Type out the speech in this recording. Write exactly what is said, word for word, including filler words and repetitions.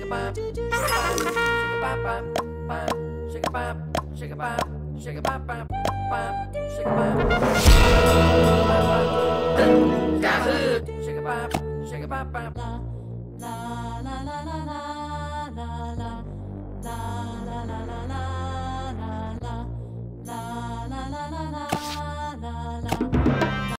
a bop, shake a bop bop, bop, shake a bop, shake a bop, shake a bop bop, bop, shake a bop, shake a bop, shake a bop bop. La la la la la la.